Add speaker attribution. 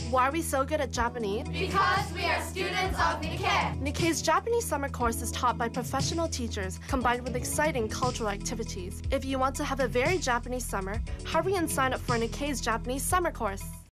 Speaker 1: Why are we so good at Japanese?
Speaker 2: Because we are students of Nikkei.
Speaker 1: Nikkei's Japanese summer course is taught by professional teachers combined with exciting cultural activities. If you want to have a very Japanese summer, hurry and sign up for Nikkei's Japanese summer course.